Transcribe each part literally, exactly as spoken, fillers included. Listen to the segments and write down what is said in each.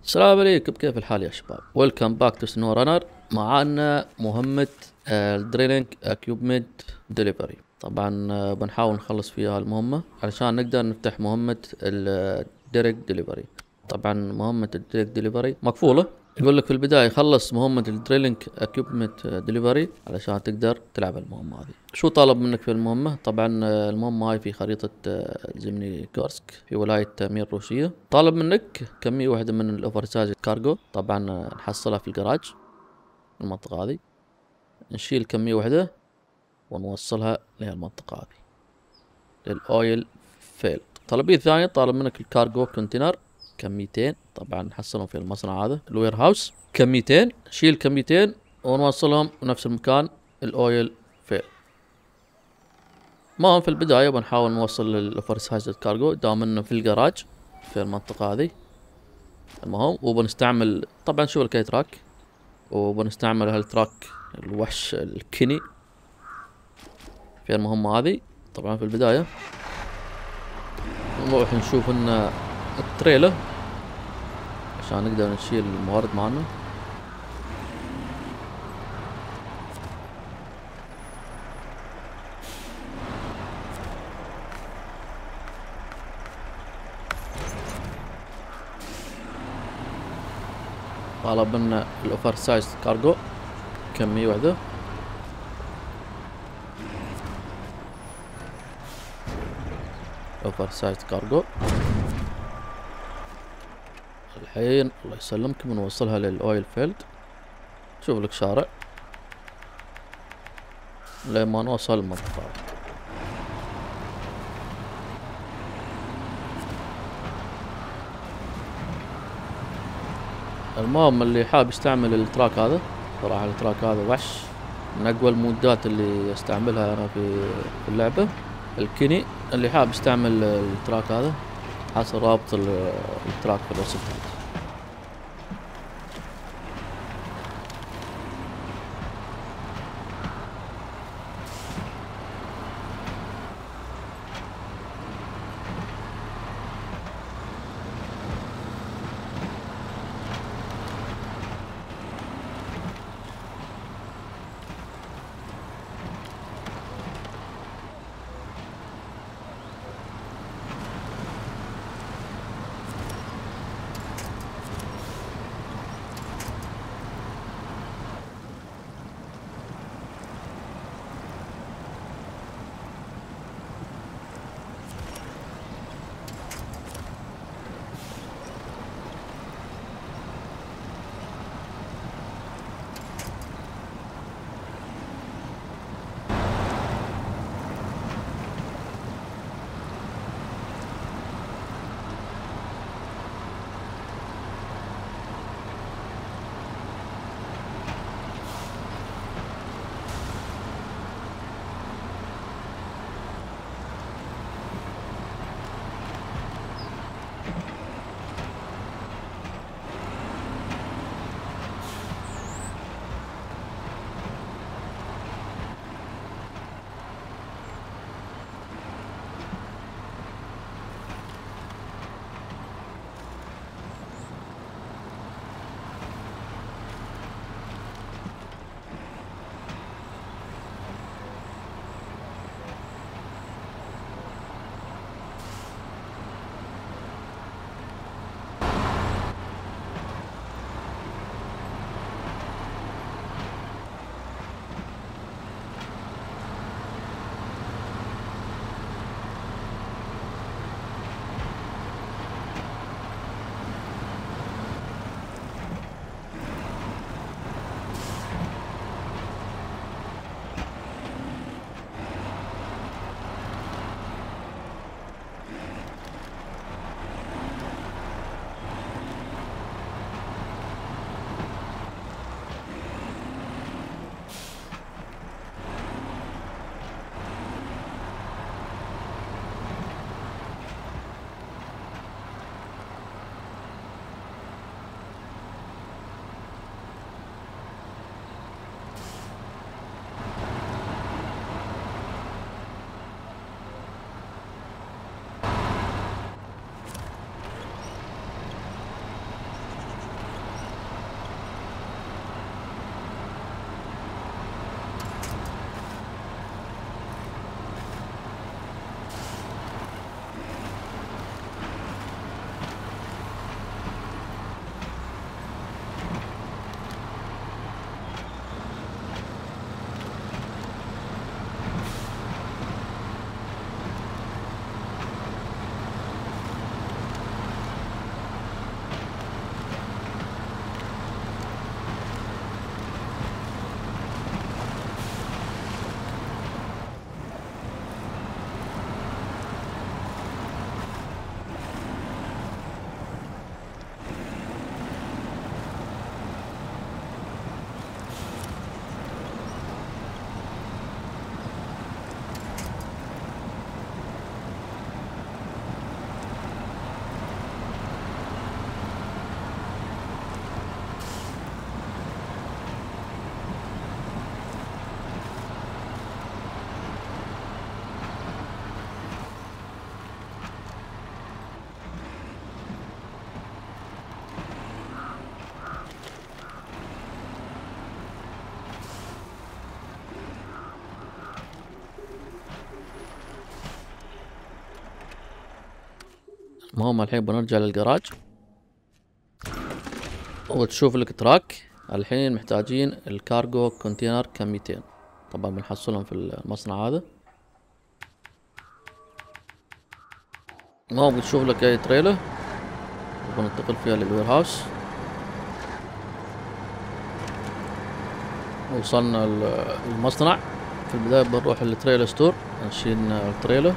السلام عليكم، كيف الحال يا شباب؟ ويلكم باك تو سنو رانر. معانا مهمة الدريلينج اكيوبمنت ديليفري. طبعا آه، بنحاول نخلص فيها المهمة علشان نقدر نفتح مهمة الديريك ديليفري. طبعا مهمة الديريك ديليفري مقفولة. يقول لك في البداية خلص مهمة الدريلينج اكيوبمنت ديليفري علشان تقدر تلعب المهمة هذه. شو طالب منك في المهمة؟ طبعا آه، المهمة هاي في خريطة آه، زمني كورسك في ولاية تامير روسية. طالب منك كمية واحدة من الاوفر سايز كارجو. طبعا آه، نحصلها في الجراج المنطقة هذه. نشيل كمية واحدة ونوصلها لهالمنطقة هذه للأويل فيلد. طلبية ثانية طالب منك الكارجو كونتينر كميتين. طبعا نحصلهم في المصنع هذا الوير هاوس كميتين. نشيل كميتين ونوصلهم بنفس المكان الأويل فيلد. ما في البداية بنحاول نوصل الأوفر سايز الكارجو دام انه في الجراج في المنطقة هذه. المهم وبنستعمل طبعا شو الكي تراك، وبنستعمل هالتراك الوحش الكيني في المهمة هذه. طبعا في البداية نروح نشوف ان التريلر عشان نقدر نشيل الموارد معنا. طلب لنا الاوفر سايز كارجو كمية واحدة. اوفر سايز كارجو الحين الله يسلمكم بنوصلها للاويل فيلد. شوف لك شارع لما نوصل المنطقة. المهم اللي حاب يستعمل التراك هذا، صراحة التراك هذا وحش من اقوى المودات اللي استعملها انا في في اللعبة. الكيني اللي حاب يستعمل التراك هذا حصل رابط التراك في الوصف تحت. المهم الحين بنرجع للجراج وتشوف لك تراك. الحين محتاجين الكارجو كونتينر كم ميتين، طبعا بنحصلهم في المصنع هذا. المهم بتشوف لك اي تريلر وبننتقل فيها للوير هاوس. وصلنا المصنع. في البداية بنروح للتريلر ستور نشيل التريلر.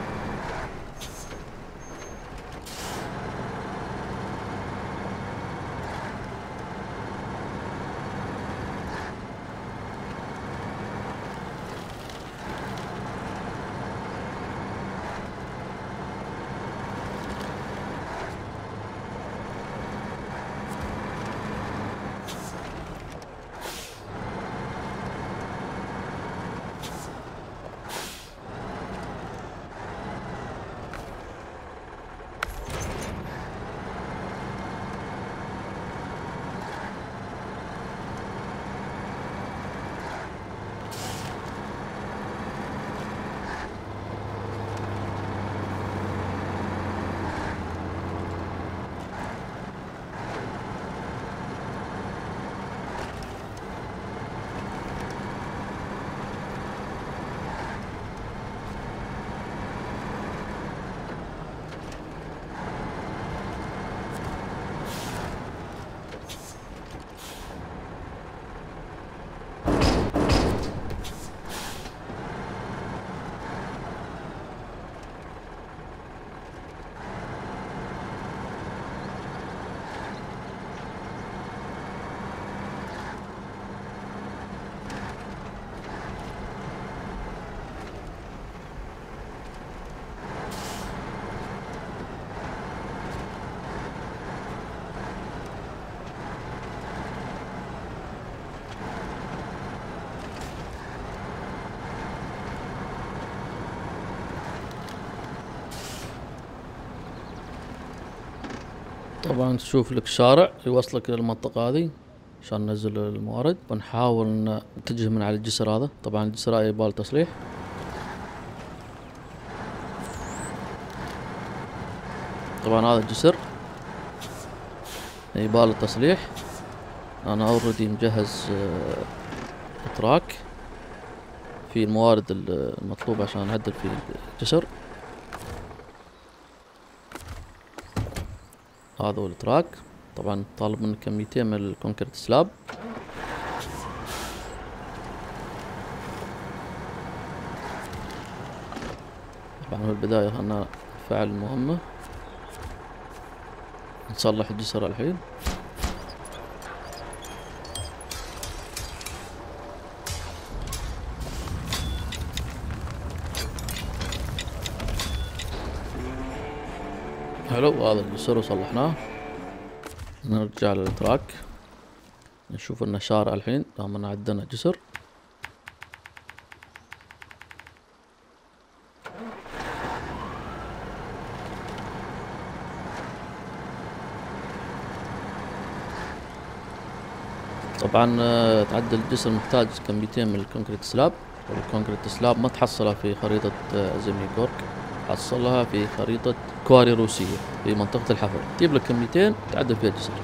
طبعا تشوف لك شارع يوصلك للمنطقة هذه عشان ننزل الموارد. بنحاول نتجه من على الجسر هذا. طبعا الجسر هذا يبال تصليح. طبعا هذا الجسر يبال التصليح. انا اوريدي مجهز تراك في الموارد المطلوبة عشان نعدل في الجسر. هذا هو التراك. طبعا طالب منك كميتين من الكونكريت سلاب. طبعا في البداية خلنا نفعل المهمة نصلح الجسر الحين. حلو، هذا الجسر وصلحناه. نرجع للتراك نشوف انه شارع الحين دام عدنا جسر. طبعا تعدل الجسر محتاج كميتين من الكونكريت سلاب، والكونكريت سلاب ما تحصلها في خريطة زيمني كورك، حصلها في خريطة كواري روسية في منطقة الحفر. تجيب لك كميتين تعدل فيها الجسر.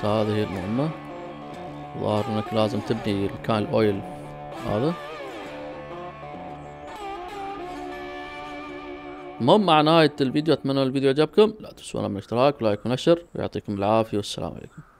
بس هذه هي المهمة. ظاهر انك لازم تبني مكان الاويل هذا. المهم مع نهاية الفيديو اتمنى الفيديو عجبكم، لا تنسون من الاشتراك ولايك ونشر، ويعطيكم العافية والسلام عليكم.